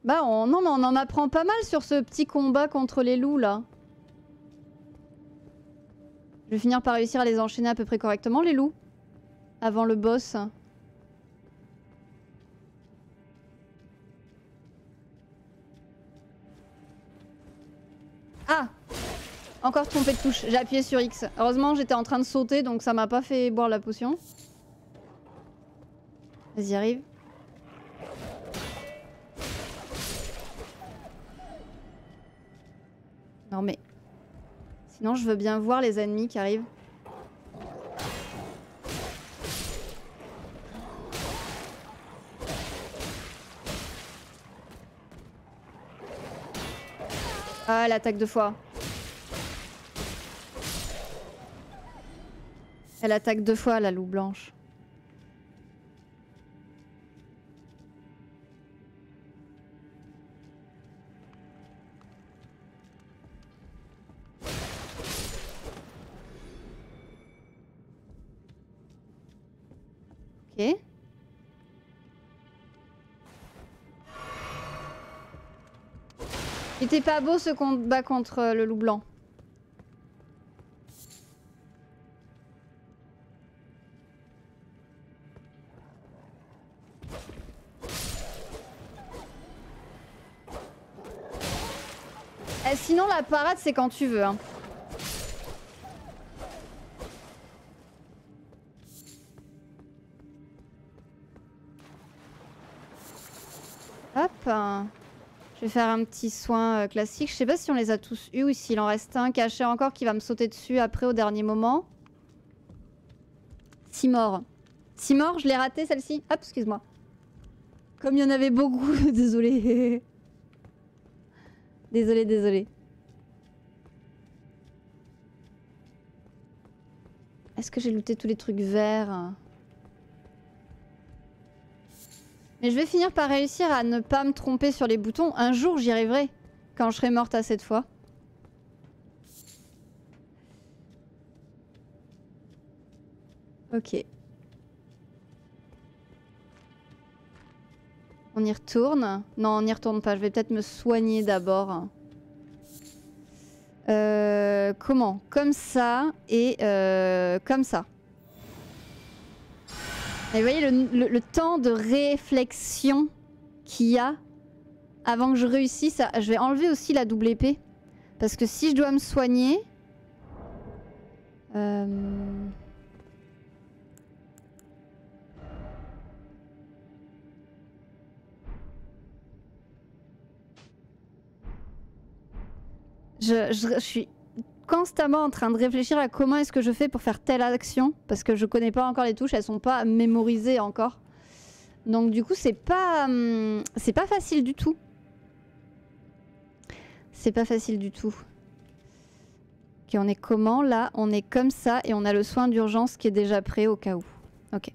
Bah non mais on en apprend pas mal sur ce petit combat contre les loups là. Je vais finir par réussir à les enchaîner à peu près correctement les loups. Avant le boss. Ah! Encore trompé de touche, j'ai appuyé sur X. Heureusement j'étais en train de sauter donc ça m'a pas fait boire la potion. Vas-y arrive. Non mais... Sinon je veux bien voir les ennemis qui arrivent. Ah elle attaque 2 fois. Elle attaque 2 fois la loup blanche. Ok. Il était pas beau ce combat contre le loup blanc. Sinon la parade c'est quand tu veux hein. Hop. Je vais faire un petit soin classique. Je sais pas si on les a tous eus ou s'il en reste un caché encore qui va me sauter dessus après au dernier moment. 6 morts. 6 morts, je l'ai raté celle-ci. Hop, excuse-moi. Comme il y en avait beaucoup, désolé. Désolé. Est-ce que j'ai looté tous les trucs verts? Mais je vais finir par réussir à ne pas me tromper sur les boutons. Un jour, j'y arriverai. Quand je serai morte à cette fois. Ok. On y retourne? Non, on n'y retourne pas. Je vais peut-être me soigner d'abord. Comment? Comme ça et comme ça. Et vous voyez le temps de réflexion qu'il y a avant que je réussisse. Je vais enlever aussi la double épée. Parce que si je dois me soigner... Je suis constamment en train de réfléchir à comment est-ce que je fais pour faire telle action. Parce que je connais pas encore les touches, elles sont pas mémorisées encore. Donc du coup c'est pas facile du tout. C'est pas facile du tout. Ok, on est comment là? On est comme ça et on a le soin d'urgence qui est déjà prêt au cas où. Ok.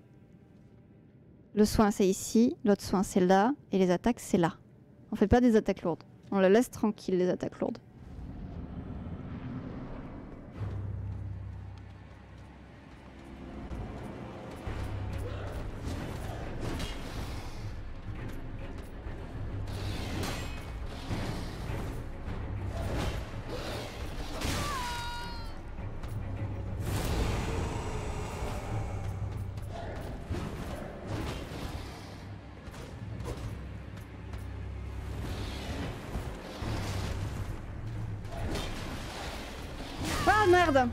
Le soin c'est ici, l'autre soin c'est là et les attaques c'est là. On fait pas des attaques lourdes. On la laisse tranquille les attaques lourdes. Ah merde!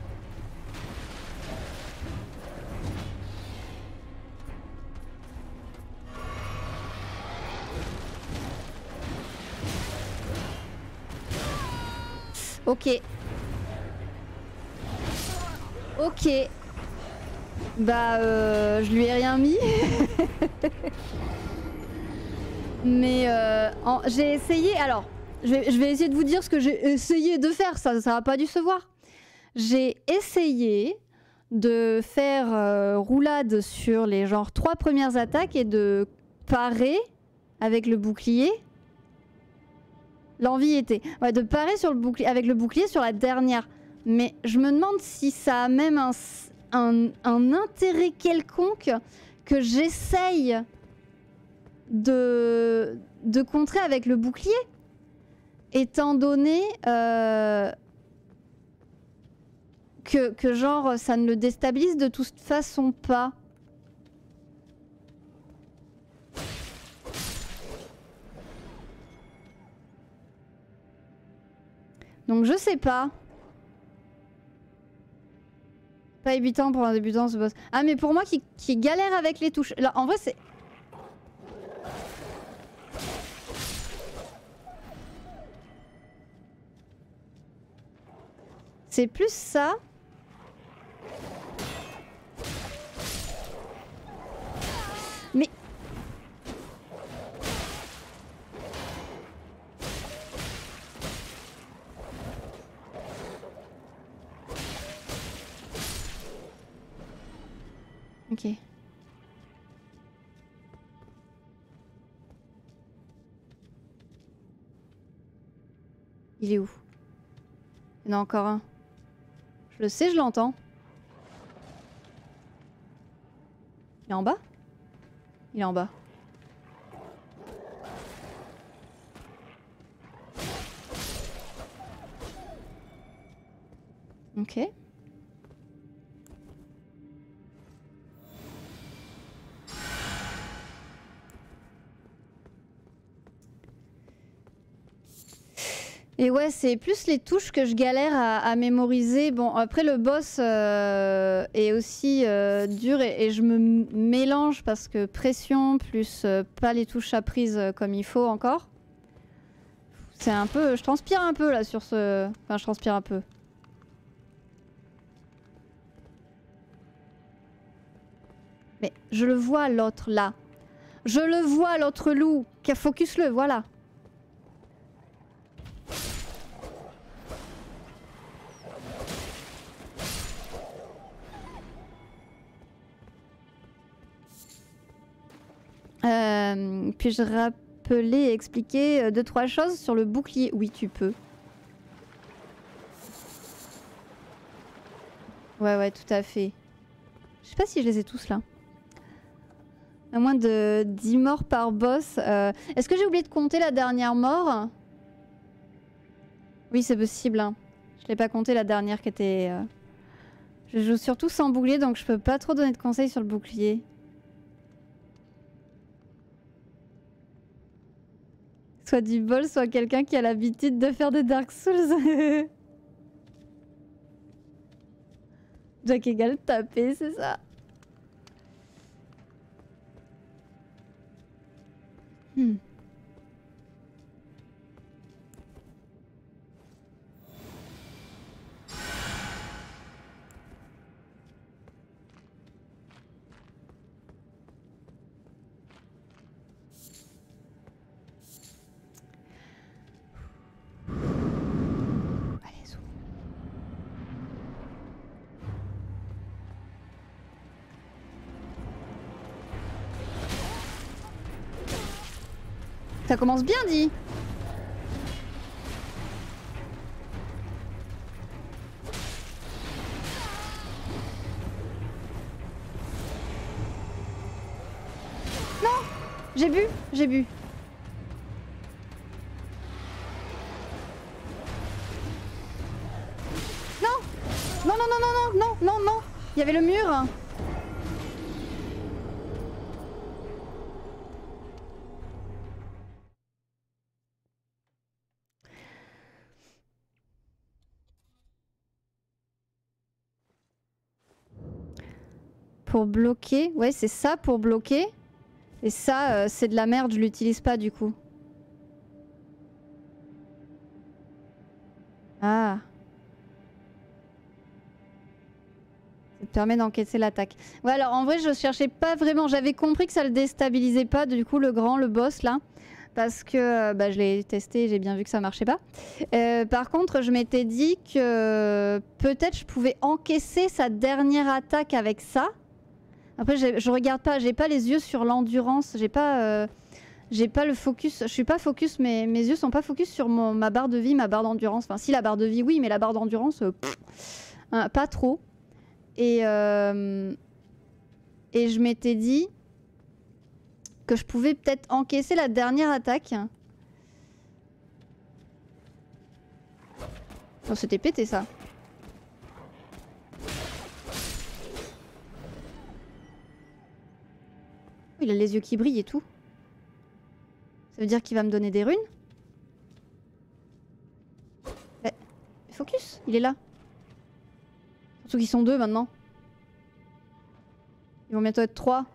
Ok. Ok. Bah je lui ai rien mis. Mais j'ai essayé. Alors, je vais essayer de vous dire ce que j'ai essayé de faire. Ça va pas dû se voir. J'ai essayé de faire roulade sur les genre 3 premières attaques et de parer avec le bouclier. L'envie était de parer sur le bouclier, avec le bouclier sur la dernière. Mais je me demande si ça a même un intérêt quelconque que j'essaye de contrer avec le bouclier. Étant donné que genre ça ne le déstabilise de toute façon pas. Donc je sais pas. Pas évitant pour un débutant ce boss. Ah mais pour moi qui galère avec les touches. Là en vrai c'est... C'est plus ça. Mais... Ok. Il est où? Il y en a encore un. Je le sais, je l'entends. Il est en bas? Il est en bas. Ok. Et ouais, c'est plus les touches que je galère à mémoriser. Bon, après le boss est aussi dur et je me mélange parce que pression plus pas les touches apprises comme il faut encore. C'est un peu... Je transpire un peu là sur ce... Enfin, je transpire un peu. Mais je le vois l'autre là. Je le vois l'autre loup. Focus-le, voilà. Puis-je rappeler et expliquer 2-3 choses sur le bouclier? Oui, tu peux. Ouais, tout à fait. Je sais pas si je les ai tous là. À moins de 10 morts par boss. Est-ce que j'ai oublié de compter la dernière mort? Oui, c'est possible. Hein. Je l'ai pas compté la dernière qui était... Je joue surtout sans bouclier, donc je peux pas trop donner de conseils sur le bouclier. Soit du bol, soit quelqu'un qui a l'habitude de faire des Dark Souls. Jack égale taper, c'est ça. Ça commence bien, dit. Non, j'ai bu. Non. Il y avait le mur. Pour bloquer, ouais c'est ça pour bloquer. Et ça c'est de la merde, je l'utilise pas du coup. Ah. Ça te permet d'encaisser l'attaque. Ouais alors en vrai je cherchais pas vraiment, j'avais compris que ça le déstabilisait pas du coup le boss là. Parce que je l'ai testé et j'ai bien vu que ça marchait pas. Par contre je m'étais dit que peut-être je pouvais encaisser sa dernière attaque avec ça. Après, je regarde pas, j'ai pas les yeux sur l'endurance, j'ai pas le focus, je suis pas focus, mes yeux sont pas focus sur ma barre de vie, ma barre d'endurance. Enfin, si la barre de vie, oui, mais la barre d'endurance, pas trop. Et je m'étais dit que je pouvais peut-être encaisser la dernière attaque. Oh, c'était pété ça. Il a les yeux qui brillent et tout. Ça veut dire qu'il va me donner des runes? Mais focus, il est là. Surtout qu'ils sont 2 maintenant. Ils vont bientôt être 3.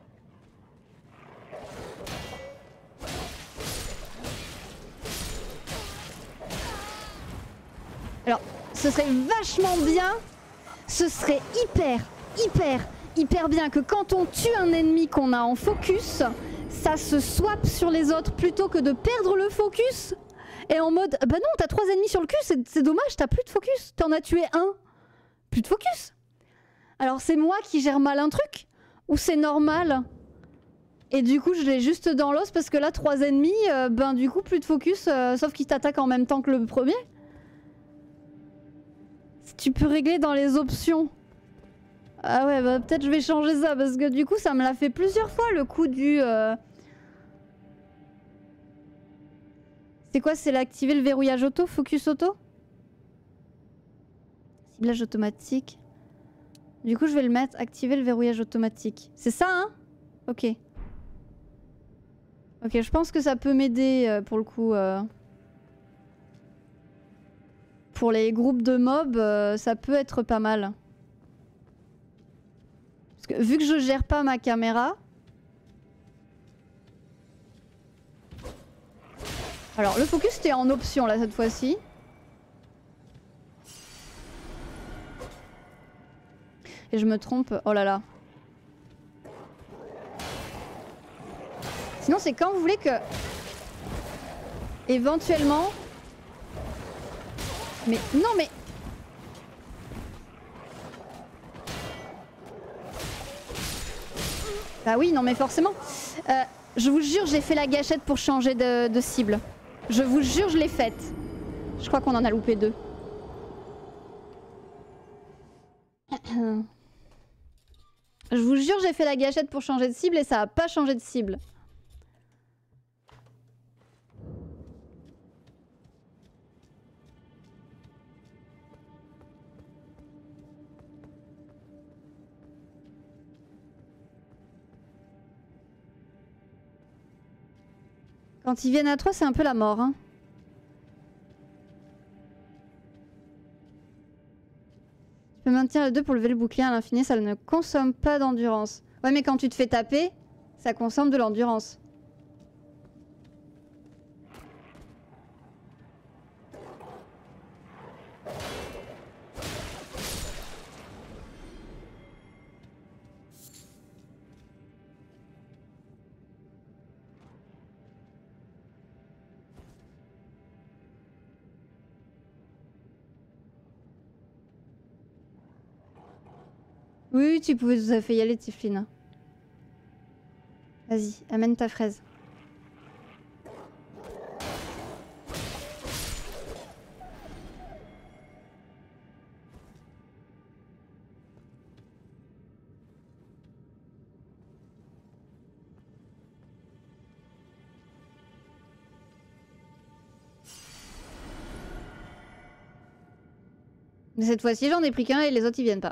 Alors, ce serait vachement bien, ce serait hyper bien que quand on tue un ennemi qu'on a en focus, ça se swap sur les autres plutôt que de perdre le focus. Et en mode, bah non, t'as 3 ennemis sur le cul, c'est dommage, t'as plus de focus. T'en as tué un, plus de focus. Alors c'est moi qui gère mal un truc ou c'est normal? Et du coup je l'ai juste dans l'os parce que là 3 ennemis, ben du coup plus de focus, sauf qu'ils t'attaquent en même temps que le premier. Si tu peux régler dans les options. Ah ouais, bah peut-être je vais changer ça parce que du coup ça me l'a fait plusieurs fois le coup du... C'est quoi? C'est l'activer le verrouillage auto? Focus auto? Ciblage automatique. Du coup je vais le mettre, activer le verrouillage automatique. C'est ça hein? Ok. Ok, je pense que ça peut m'aider pour le coup. Pour les groupes de mobs, ça peut être pas mal. Parce que vu que je gère pas ma caméra... Alors le focus c'était en option là cette fois-ci. Et je me trompe, oh là là. Sinon c'est quand vous voulez que... Éventuellement... Mais non mais... Bah oui, non mais forcément. Je vous jure, j'ai fait la gâchette pour changer de cible. Je vous jure, je l'ai faite. Je crois qu'on en a loupé 2. Je vous jure, j'ai fait la gâchette pour changer de cible et ça a pas changé de cible. Quand ils viennent à 3, c'est un peu la mort. Hein. Tu peux maintenir le 2 pour lever le bouclier à l'infini, ça ne consomme pas d'endurance. Ouais, mais quand tu te fais taper, ça consomme de l'endurance. Oui, tu pouvais tout à fait y aller, Tiflin. Vas-y, amène ta fraise. Mais cette fois-ci, j'en ai pris qu'un et les autres, ils viennent pas.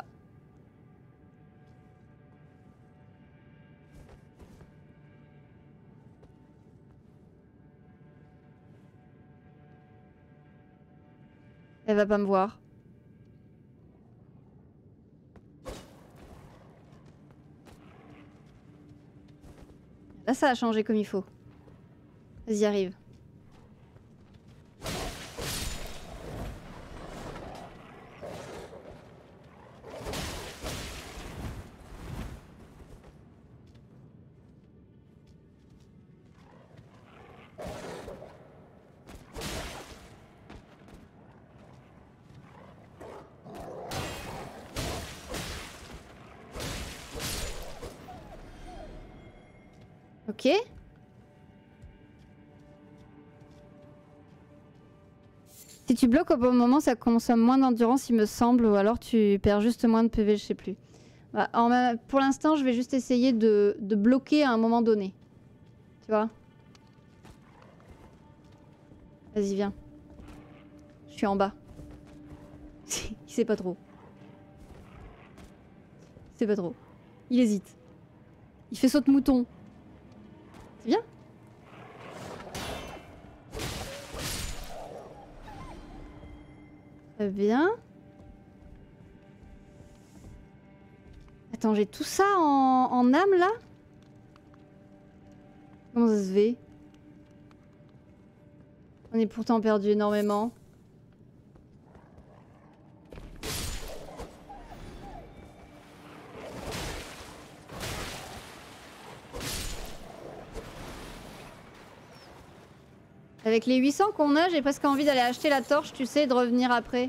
Elle va pas me voir. Là, ça a changé comme il faut. Vas-y, arrive. Ok. Si tu bloques au bon moment, ça consomme moins d'endurance, il me semble, ou alors tu perds juste moins de PV, je sais plus. Bah, pour l'instant, je vais juste essayer de bloquer à un moment donné. Tu vois? Vas-y, viens. Je suis en bas. Il sait pas trop. Il sait pas trop. Il hésite. Il fait saute mouton. C'est bien. Très bien. Attends, j'ai tout ça en âme là? Comment ça se fait? On est pourtant perdu énormément. Avec les 800 qu'on a, j'ai presque envie d'aller acheter la torche, tu sais, et de revenir après.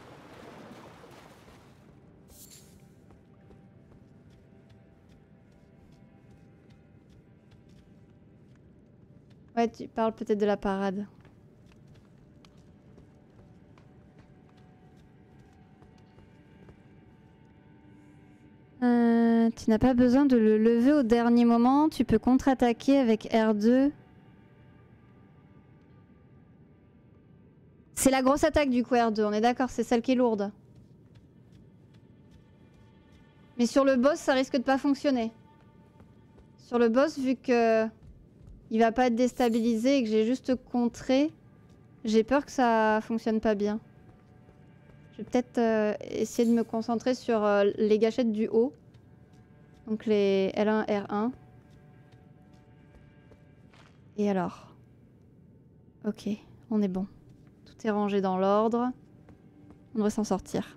Ouais, tu parles peut-être de la parade. Tu n'as pas besoin de le lever au dernier moment, tu peux contre-attaquer avec R2. C'est la grosse attaque du coup R2, on est d'accord, c'est celle qui est lourde. Mais sur le boss, ça risque de pas fonctionner. Sur le boss, vu que il va pas être déstabilisé et que j'ai juste contré, j'ai peur que ça fonctionne pas bien. Je vais peut-être essayer de me concentrer sur les gâchettes du haut. Donc les L1, R1. Et alors? Ok, on est bon. Tout est rangé dans l'ordre. On devrait s'en sortir.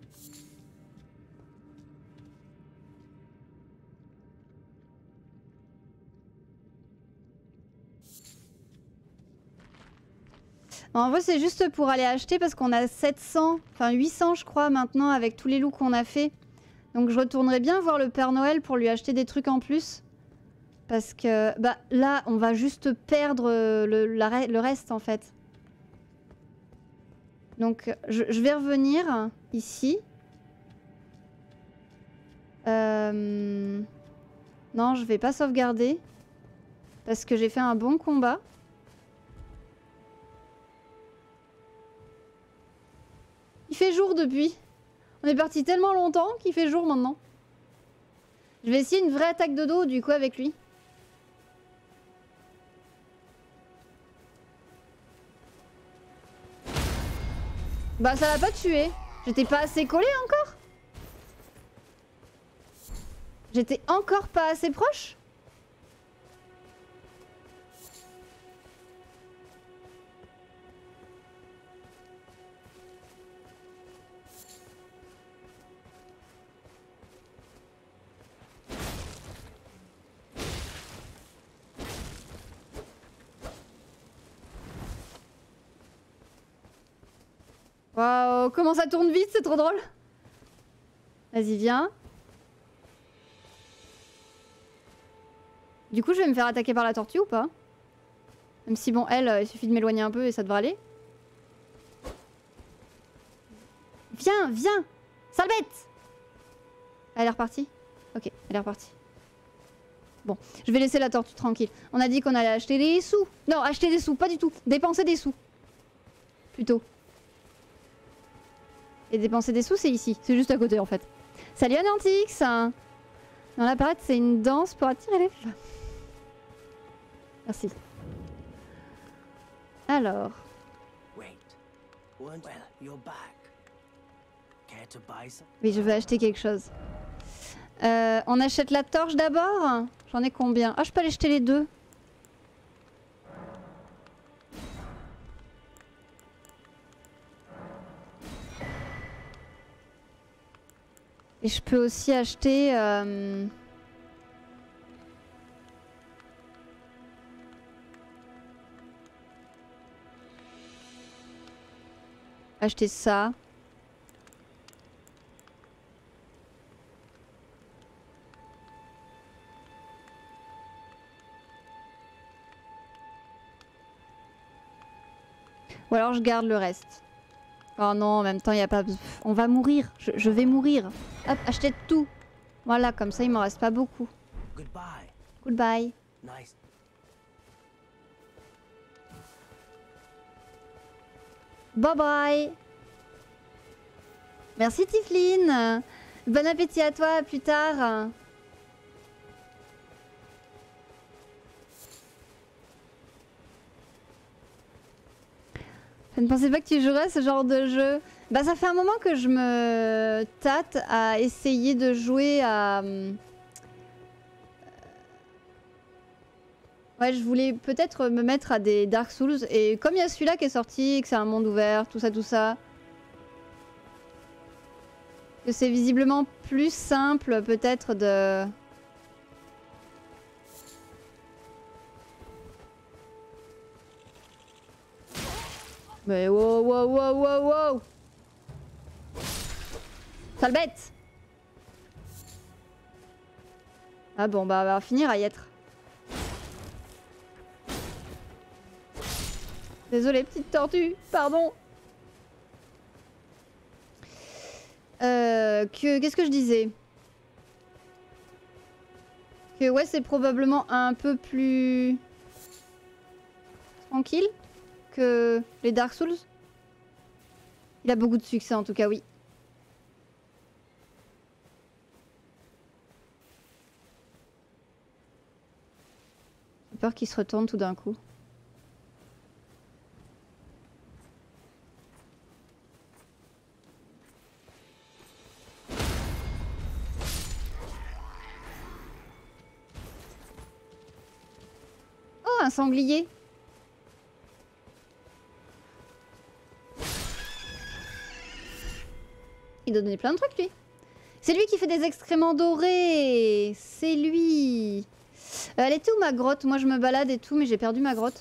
En vrai, c'est juste pour aller acheter parce qu'on a 700, enfin 800 je crois maintenant avec tous les loups qu'on a fait. Donc je retournerai bien voir le Père Noël pour lui acheter des trucs en plus. Parce que bah là, on va juste perdre le reste en fait. Donc je vais revenir ici. Non, je vais pas sauvegarder. Parce que j'ai fait un bon combat. Il fait jour depuis. On est parti tellement longtemps qu'il fait jour maintenant. Je vais essayer une vraie attaque de dos du coup avec lui. Bah ça l'a pas tué. J'étais pas assez collé encore. J'étais encore pas assez proche. Waouh, comment ça tourne vite, c'est trop drôle. Vas-y, viens. Du coup, je vais me faire attaquer par la tortue ou pas? Même si bon, elle, il suffit de m'éloigner un peu et ça devrait aller. Viens, viens! Sale bête! Elle est repartie? Ok, elle est repartie. Bon, je vais laisser la tortue tranquille. On a dit qu'on allait acheter des sous. Non, acheter des sous, pas du tout. Dépenser des sous. Plutôt. Et dépenser des sous, c'est ici. C'est juste à côté, en fait. Salut Anantix! Dans la parade, c'est une danse pour attirer les femmes. Merci. Alors. Oui, je veux acheter quelque chose. On achète la torche d'abord? J'en ai combien? Ah, je peux aller jeter les deux. Et je peux aussi acheter... acheter ça. Ou alors je garde le reste. Oh non, en même temps, il n'y a pas... On va mourir. Je vais mourir. Hop, acheter tout. Voilà, comme ça, il m'en reste pas beaucoup. Goodbye. Bye bye. Merci Tifline. Bon appétit à toi, à plus tard. Je ne pensais pas que tu jouerais à ce genre de jeu. Bah ça fait un moment que je me tâte à essayer de jouer à... Ouais, je voulais peut-être me mettre à des Dark Souls. Et comme il y a celui-là qui est sorti, que c'est un monde ouvert, tout ça... Que c'est visiblement plus simple peut-être de... Mais wow, wow, wow, wow, wow! Sale bête! Ah bon, bah on va finir à y être. Désolée, petite tortue, pardon. Qu'est-ce que je disais? Que ouais, c'est probablement un peu plus tranquille que les Dark Souls. Il a beaucoup de succès en tout cas, oui. J'ai peur qu'il se retourne tout d'un coup. Oh, un sanglier! Il doit donner plein de trucs, lui. C'est lui qui fait des excréments dorés. C'est lui. Elle était où ma grotte? Moi, je me balade et tout, mais j'ai perdu ma grotte.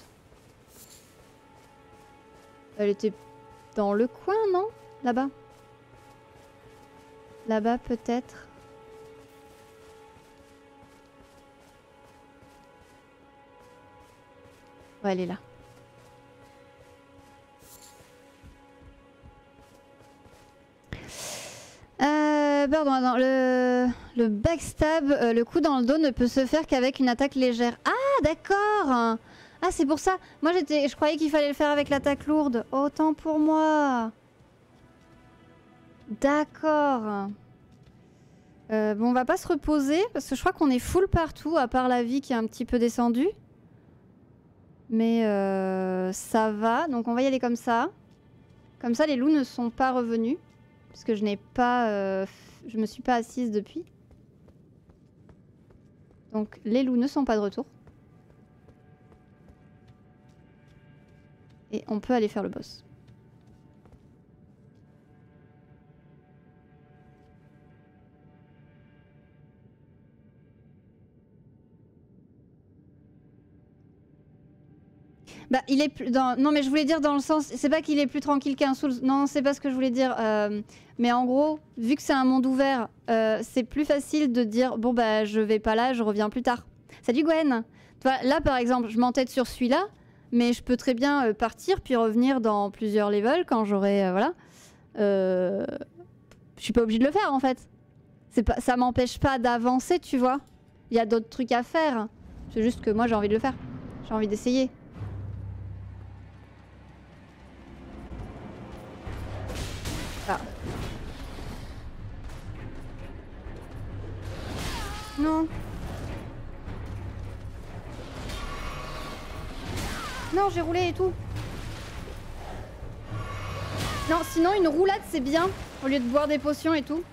Elle était dans le coin, non? Là-bas. Là-bas, peut-être. Ouais, elle est là. Pardon, attends, le backstab, le coup dans le dos ne peut se faire qu'avec une attaque légère. Ah, d'accord! Ah, c'est pour ça. Moi, je croyais qu'il fallait le faire avec l'attaque lourde. Autant pour moi. D'accord. Bon, on va pas se reposer, parce que je crois qu'on est full partout, à part la vie qui est un petit peu descendue. Mais ça va, donc on va y aller comme ça. Comme ça, les loups ne sont pas revenus. Parce que je n'ai pas... je me suis pas assise depuis. Donc les loups ne sont pas de retour. Et on peut aller faire le boss. Bah, il est plus dans... Non, mais je voulais dire dans le sens... C'est pas qu'il est plus tranquille qu'un Souls. Non, c'est pas ce que je voulais dire. Mais en gros, vu que c'est un monde ouvert, c'est plus facile de dire... Bon, bah, je vais pas là, je reviens plus tard. Salut Gwen! Tu vois, là, par exemple, je m'entête sur celui-là. Mais je peux très bien partir, puis revenir dans plusieurs levels quand j'aurai... voilà. Je suis pas obligée de le faire, en fait. Pas... Ça m'empêche pas d'avancer, tu vois. Il y a d'autres trucs à faire. C'est juste que moi, j'ai envie de le faire. J'ai envie d'essayer. Ah. Non. Non, j'ai roulé et tout. Non, sinon une roulade c'est bien, au lieu de boire des potions et tout.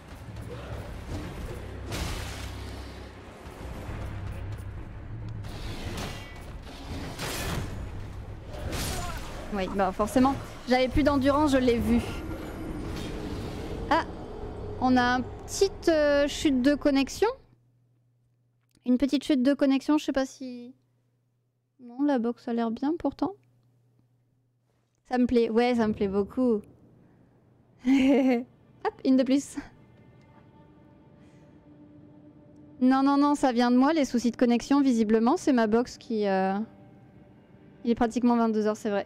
Oui, bah forcément. J'avais plus d'endurance, je l'ai vu. Ah, on a une petite chute de connexion. Une petite chute de connexion, je sais pas si... Non, la box a l'air bien pourtant. Ça me plaît, ouais, ça me plaît beaucoup. Hop, une de plus. Non, non, non, ça vient de moi, les soucis de connexion, visiblement. C'est ma box qui... Il est pratiquement 22 h, c'est vrai.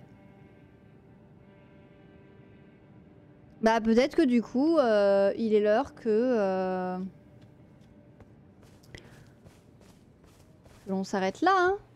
Bah peut-être que du coup, il est l'heure que l'on s'arrête là, hein.